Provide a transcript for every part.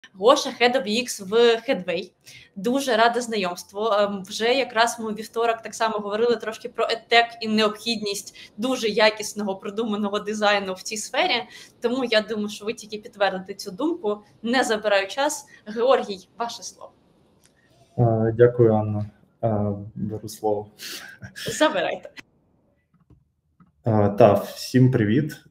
Гоша, Head of UX в Headway. Дуже рада знайомству. Вже якраз ми у вівторок так само говорили трошки про EdTech і необхідність дуже якісного, продуманого дизайну в цій сфері. Тому я думаю, що ви тільки підтвердите цю думку. Не забираю час. Георгій, ваше слово. Дякую, Анна. Беру слово. Забирайте. Всім привіт.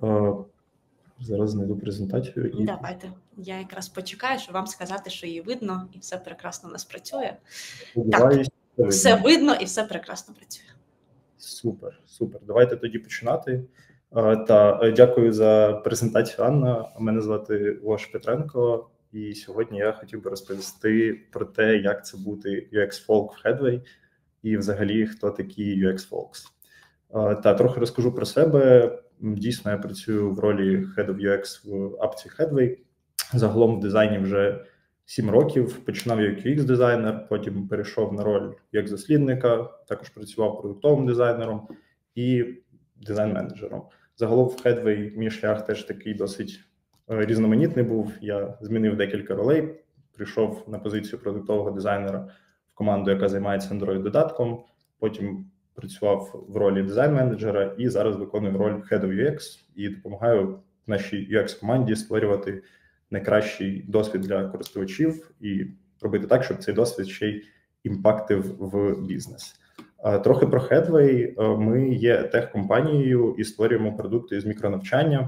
Зараз знайду презентацію. Давайте. Я якраз почекаю, щоб вам сказати, що її видно, і все прекрасно у нас працює. Так, все видно і все прекрасно працює. Супер. Давайте тоді починати. Дякую за презентацію, Анна. Мене звати Гоша Петренко, і сьогодні я хотів би розповісти про те, як це бути UX-folk в Headway, і взагалі, хто такі UX-folks. Трохи розкажу про себе. Дійсно, я працюю в ролі Head of UX в апці Headway. Загалом в дизайні вже 7 років. Починав як UX-дизайнер, потім перейшов на роль UX-дослідника, також працював продуктовим дизайнером і дизайн-менеджером. Загалом в Headway мій шлях теж такий досить різноманітний був. Я змінив декілька ролей, прийшов на позицію продуктового дизайнера в команду, яка займається Android-додатком, потім працював в ролі дизайн-менеджера і зараз виконую роль Head of UX і допомагаю нашій UX-команді створювати найкращий досвід для користувачів і робити так, щоб цей досвід ще й імпактив в бізнес. Трохи про Headway. Ми є тех-компанією і створюємо продукти з мікронавчання.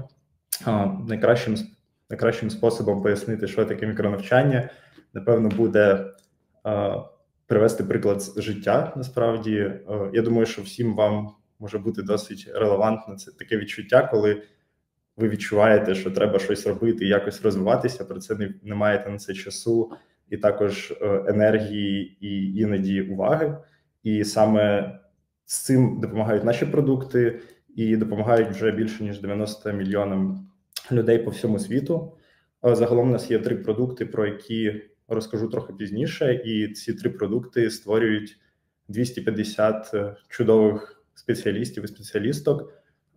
Найкращим способом пояснити, що таке мікронавчання, напевно, буде привести приклад з життя, насправді. Я думаю, що всім вам може бути досить релевантно. Це таке відчуття, коли ви відчуваєте, що треба щось робити і якось розвиватися, про це не маєте на це часу, і також енергії, і іноді уваги. І саме з цим допомагають наші продукти, і допомагають вже більше, ніж 90 мільйонам людей по всьому світу. Загалом у нас є 3 продукти, про які розкажу трохи пізніше, і ці 3 продукти створюють 250 чудових спеціалістів і спеціалісток,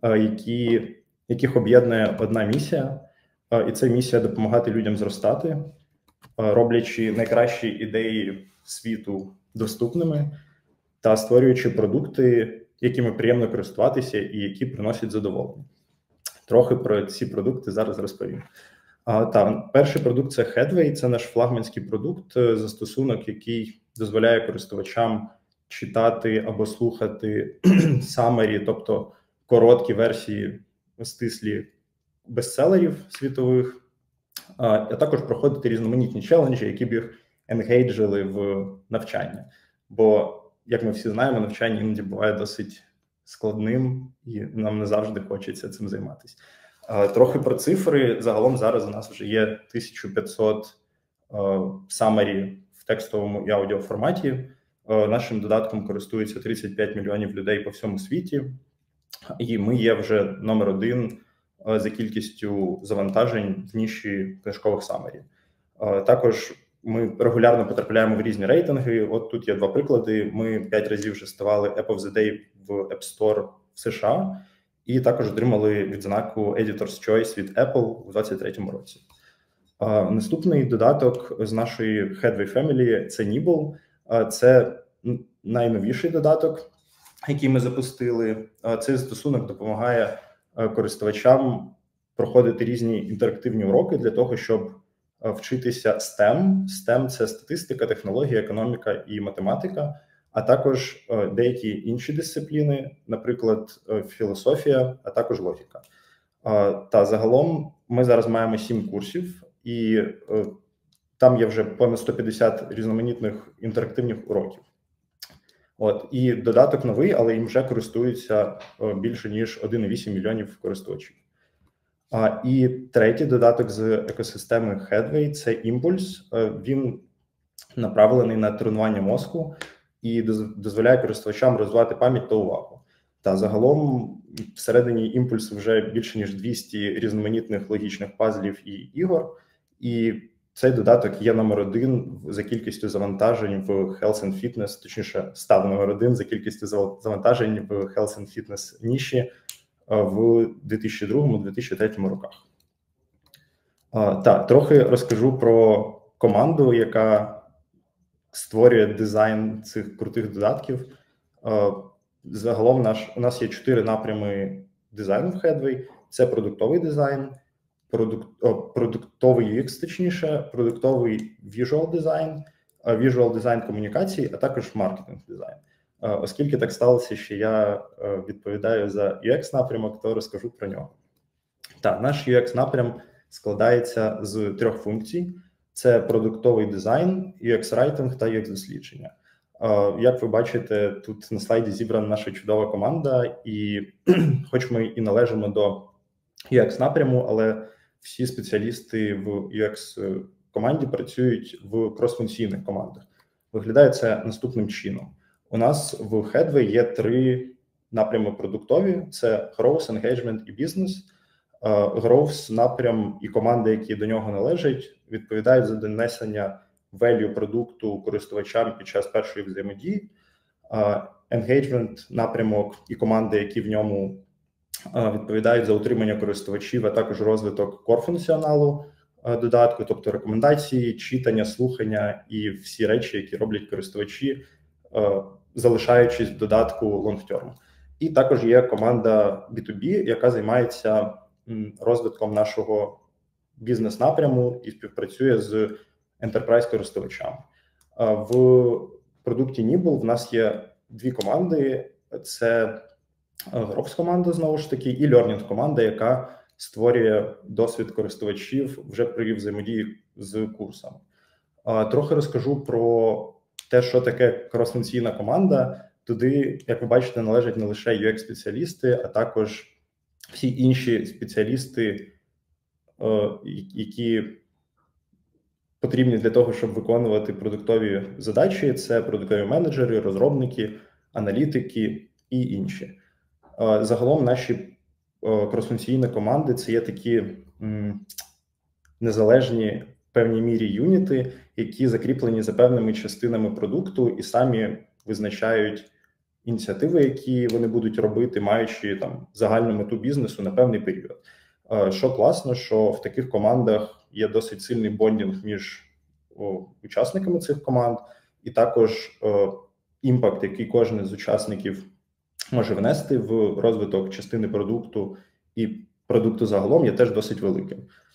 яких об'єднує одна місія, і це місія допомагати людям зростати, роблячи найкращі ідеї світу доступними та створюючи продукти, якими приємно користуватися і які приносять задоволення. Трохи про ці продукти зараз розповім. Перший продукт – це Headway, це наш флагманський продукт, застосунок, який дозволяє користувачам читати або слухати summary, тобто короткі версії, стислі бестселерів світових, а також проходити різноманітні челенджі, які б їх енгейджили в навчання. Бо, як ми всі знаємо, навчання іноді буває досить складним, і нам не завжди хочеться цим займатися. Трохи про цифри. Загалом зараз у нас вже є 1500 summary в текстовому і аудіоформаті. Нашим додатком користуються 35 мільйонів людей по всьому світі. І ми є вже номер 1 за кількістю завантажень в ніші книжкових summary. Також ми регулярно потрапляємо в різні рейтинги. От тут є 2 приклади. Ми 5 разів вже ставали App of the Day в App Store в США. І також отримали відзнаку Editor's Choice від Apple у 2023 році. Наступний додаток з нашої Headway Family – це Nibble. Це найновіший додаток, який ми запустили. Цей застосунок допомагає користувачам проходити різні інтерактивні уроки для того, щоб вчитися STEM. STEM – це статистика, технологія, економіка і математика, а також деякі інші дисципліни, наприклад, філософія, а також логіка. Та загалом ми зараз маємо 7 курсів, і там є вже понад 150 різноманітних інтерактивних уроків. І додаток новий, але їм вже користуються більше, ніж 1,8 мільйонів користувачів. І третій додаток з екосистеми Headway – це Impulse. Він направлений на тренування мозку і дозволяє користувачам розвивати пам'ять та увагу. Та загалом всередині імпульсу вже більше ніж 200 різноманітних логічних пазлів і ігор, і цей додаток є номер 1 за кількістю завантажень в Health and Fitness, точніше став номер 1 за кількістю завантажень в Health and Fitness ніші в 2002-2003 роках. Так, трохи розкажу про команду, яка створює дизайн цих крутих додатків. Загалом у нас є 4 напрями дизайну в Headway. Це продуктовий дизайн, продуктовий UX, точніше, продуктовий visual дизайн, visual дизайн комунікацій, а також маркетинг дизайн. Оскільки так сталося, що я відповідаю за UX напрямок, то розкажу про нього. Так, наш UX напрям складається з 3 функцій: це продуктовий дизайн, UX-райтинг та UX-дослідження. Як ви бачите, тут на слайді зібрана наша чудова команда, і хоч ми і належимо до UX-напряму, але всі спеціалісти в UX-команді працюють в кросфункційних командах. Виглядає це наступним чином. У нас в Headway є 3 напрями продуктові: це Growth, Engagement і Business. Growth напрям і команди, які до нього належать, відповідають за донесення value продукту користувачам під час першої взаємодії. Engagement напрямок і команди, які в ньому відповідають за утримання користувачів, а також розвиток core-функціоналу додатку, тобто рекомендації, читання, слухання і всі речі, які роблять користувачі, залишаючись в додатку long-term. І також є команда B2B, яка займається розвитком нашого бізнес-напряму і співпрацює з enterprise-користувачами. В продукті Nibble в нас є 2 команди: це Growth команда, знову ж таки, і Learning команда, яка створює досвід користувачів вже при взаємодії з курсами. Трохи розкажу про те, що таке кросфункційна команда. Туди, як ви бачите, належать не лише UX-спеціалісти, а також всі інші спеціалісти, які потрібні для того, щоб виконувати продуктові задачі. Це продуктові менеджери, розробники, аналітики і інші. Загалом наші кросфункційні команди – це є такі незалежні в певній мірі юніти, які закріплені за певними частинами продукту і самі визначають ініціативи, які вони будуть робити, маючи там загальну мету бізнесу на певний період. Що класно, що в таких командах є досить сильний бондінг між учасниками цих команд, і також імпакт, який кожен з учасників може внести в розвиток частини продукту і продукту загалом, є теж досить великим.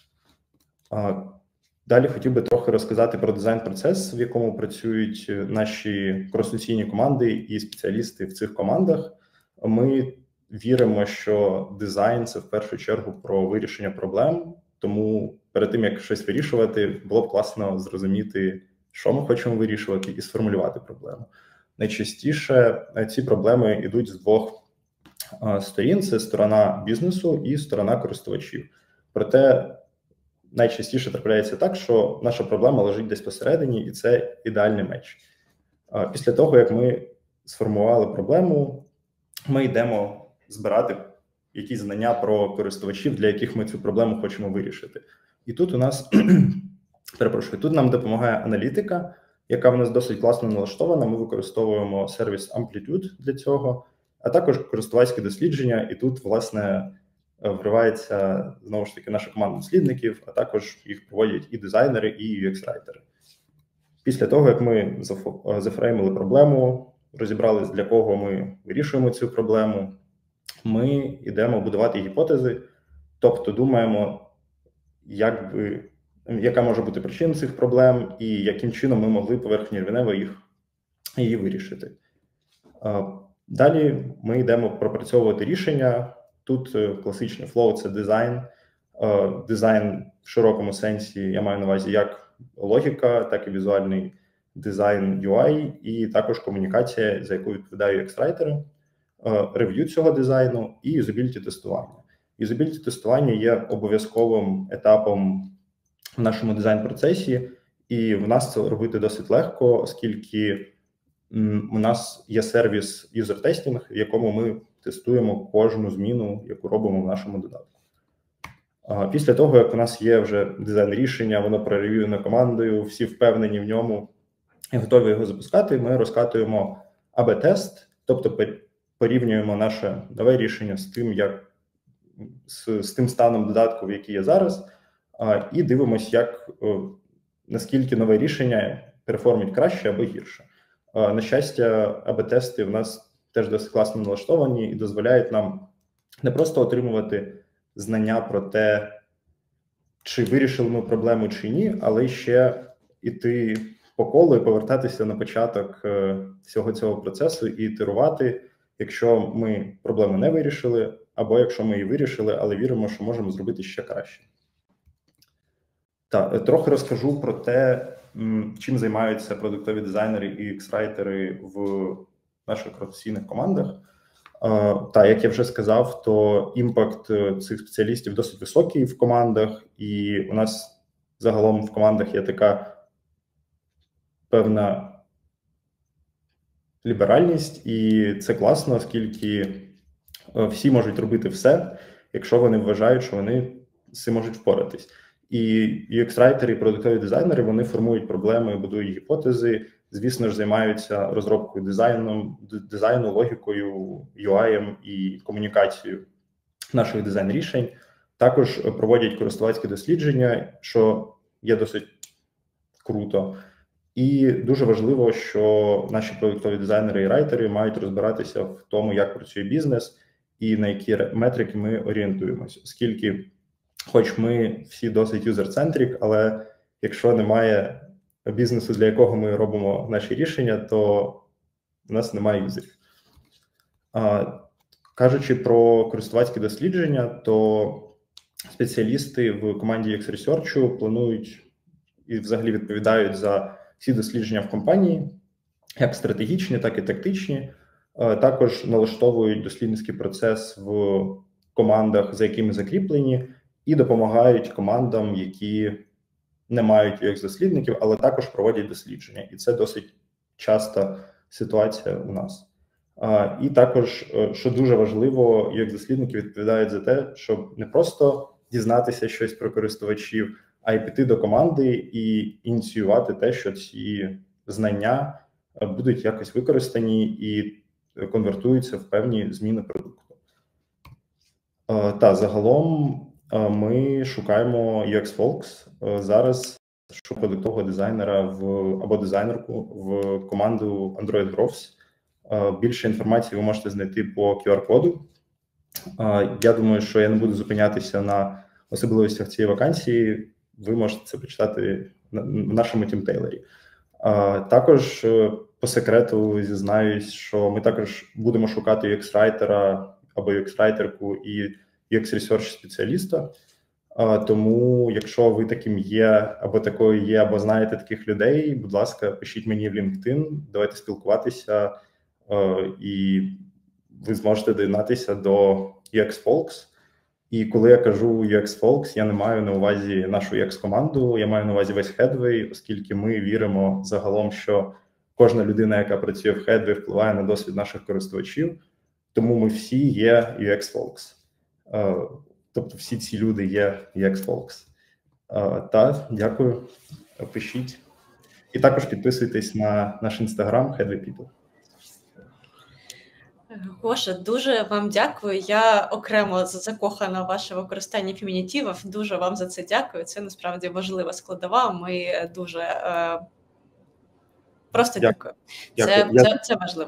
Далі хотів би трохи розказати про дизайн-процес, в якому працюють наші кросфункційні команди і спеціалісти в цих командах. Ми віримо, що дизайн – це в першу чергу про вирішення проблем, тому перед тим, як щось вирішувати, було б класно зрозуміти, що ми хочемо вирішувати, і сформулювати проблему. Найчастіше ці проблеми йдуть з 2 сторін – це сторона бізнесу і сторона користувачів. Проте найчастіше трапляється так, що наша проблема лежить десь посередині, і це ідеальний меч. Після того, як ми сформували проблему, ми йдемо збирати якісь знання про користувачів, для яких ми цю проблему хочемо вирішити. І тут у нас, тут нам допомагає аналітика, яка в нас досить класно налаштована. Ми використовуємо сервіс Amplitude для цього, а також користувацьке дослідження. І тут, власне, вривається, знову ж таки, наша команда дослідників, а також їх проводять і дизайнери, і UX-райтери. Після того, як ми зафреймили проблему, розібрались, для кого ми вирішуємо цю проблему, ми йдемо будувати гіпотези, тобто думаємо, яка може бути причина цих проблем і яким чином ми могли поверхнево її вирішити. Далі ми йдемо пропрацьовувати рішення. Тут класичний флоу – це дизайн. Дизайн в широкому сенсі, я маю на увазі як логіка, так і візуальний дизайн UI, і також комунікація, за яку відповідають UX-райтери, рев'ю цього дизайну і юзабіліті-тестування. Юзабіліті-тестування є обов'язковим етапом в нашому дизайн-процесі, і в нас це робити досить легко, оскільки у нас є сервіс юзер-тестінг, в якому ми тестуємо кожну зміну, яку робимо в нашому додатку. Після того, як у нас є вже дизайн рішення, воно прорев'юєно командою, всі впевнені в ньому і готові його запускати, ми розкатуємо АБ-тест, тобто порівнюємо наше нове рішення з тим станом додатку, який є зараз, і дивимось, наскільки нове рішення перформить краще або гірше. На щастя, АБ-тести в нас теж досить класно налаштовані і дозволяють нам не просто отримувати знання про те, чи вирішили ми проблему чи ні, але ще іти по колу і повертатися на початок всього цього процесу і ітерувати, якщо ми проблему не вирішили, або якщо ми її вирішили, але віримо, що можемо зробити ще краще. Так, трохи розкажу про те, чим займаються продуктові дизайнери і UX-райтери в наших професійних командах. Та, як я вже сказав, то імпакт цих спеціалістів досить високий в командах, і у нас загалом в командах є така певна ліберальність, і це класно, оскільки всі можуть робити все, якщо вони вважають, що вони з цим можуть впоратись. І UX-райтери, і продуктові дизайнери, вони формують проблеми, будують гіпотези, звісно ж, займаються розробкою дизайну, логікою, UI і комунікацією наших дизайн-рішень. Також проводять користувацькі дослідження, що є досить круто. І дуже важливо, що наші продуктові дизайнери і райтери мають розбиратися в тому, як працює бізнес і на які метрики ми орієнтуємося. Оскільки, хоч ми всі досить юзер-центрик, але якщо немає бізнесу, для якого ми робимо наші рішення, то у нас немає юзерів. Кажучи про користувацькі дослідження, то спеціалісти в команді UX Research планують і взагалі відповідають за всі дослідження в компанії, як стратегічні, так і тактичні. Також налаштовують дослідницький процес в командах, за якими закріплені, і допомагають командам, які не мають UX-дослідників, але також проводять дослідження. І це досить часта ситуація у нас. І також, що дуже важливо, UX-дослідники відповідають за те, щоб не просто дізнатися щось про користувачів, а й піти до команди і ініціювати те, що ці знання будуть якось використані і конвертуються в певні зміни продукту. Та загалом ми шукаємо UX Folks. Зараз шукаю продуктового дизайнера або дизайнерку в команду Android Growth. Більше інформації ви можете знайти по QR-коду. Я думаю, що я не буду зупинятися на особливостях цієї вакансії. Ви можете це прочитати в нашому тімтейлері. Також по секрету зізнаюсь, що ми також будемо шукати UX-райтера або UX-райтерку і UX-research спеціаліста. Тому, якщо ви таким є, або такою є, або знаєте таких людей, будь ласка, пишіть мені в LinkedIn, давайте спілкуватися, і ви зможете доєднатися до UX Folks. І коли я кажу UX Folks, я не маю на увазі нашу UX-команду, я маю на увазі весь Headway, оскільки ми віримо загалом, що кожна людина, яка працює в Headway, впливає на досвід наших користувачів, тому ми всі є UX Folks. Тобто всі ці люди є UX Folks. Дякую, пишіть. І також підписуйтесь на наш інстаграм Headway People. Гоша, дуже вам дякую. Я окремо закохана в ваше використання фемінітивів. Дуже вам за це дякую. Це насправді важлива складова. Ми дуже просто дякую. Це важливо.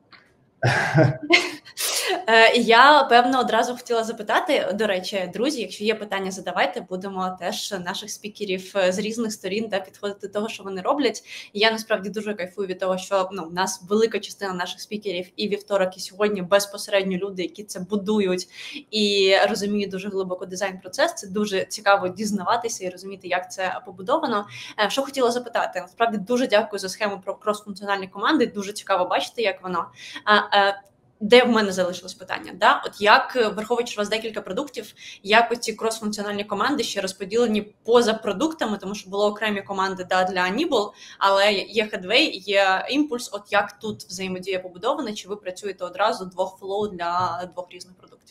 Я, певно, одразу хотіла запитати, до речі, друзі, якщо є питання, задавайте, будемо теж наших спікерів з різних сторін підходити до того, що вони роблять. І я, насправді, дуже кайфую від того, що у нас велика частина наших спікерів і вівторок, і сьогодні безпосередньо люди, які це будують і розуміють дуже глибоко дизайн-процес. Це дуже цікаво дізнаватися і розуміти, як це побудовано. Що хотіла запитати? Насправді, дуже дякую за схему про крос-функціональні команди. Дуже цікаво бачити, як воно. Де в мене залишилось питання? Да? От як, враховуючи, що у вас декілька продуктів, як оці крос-функціональні команди ще розподілені поза продуктами, тому що були окремі команди для Enable, але є Headway, є Impulse, от як тут взаємодія побудована, чи ви працюєте одразу двох флоу для двох різних продуктів?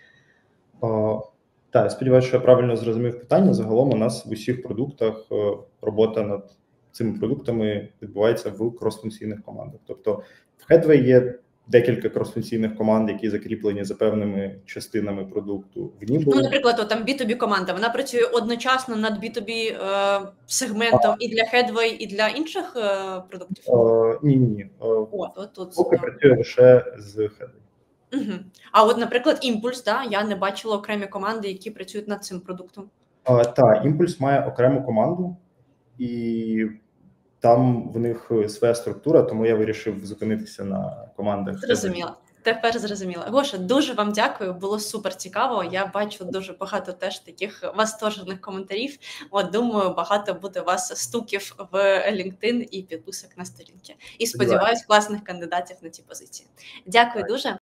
Так, сподіваюся, що я правильно зрозумів питання. Загалом у нас в усіх продуктах робота над цими продуктами відбувається в крос-функційних командах. Тобто в Headway є декілька кросфункційних команд, які закріплені за певними частинами продукту в Nimbl. Ну, наприклад, там B2B команда, вона працює одночасно над B2B сегментом і для Headway, і для інших продуктів? Ні. Тут поки працює лише з Headway. Угу. А от, наприклад, Імпульс, да, я не бачила окремі команди, які працюють над цим продуктом. Так, Імпульс має окрему команду, і там в них своя структура, тому я вирішив зупинитися на командах. Зрозуміло. Тепер зрозуміло. Гоша, дуже вам дякую, було супер цікаво. Я бачу дуже багато теж таких восторжених коментарів. Думаю, багато буде у вас стуків в LinkedIn і підписок на сторінки. І сподіваюсь, класних кандидатів на ці позиції. Дякую дуже.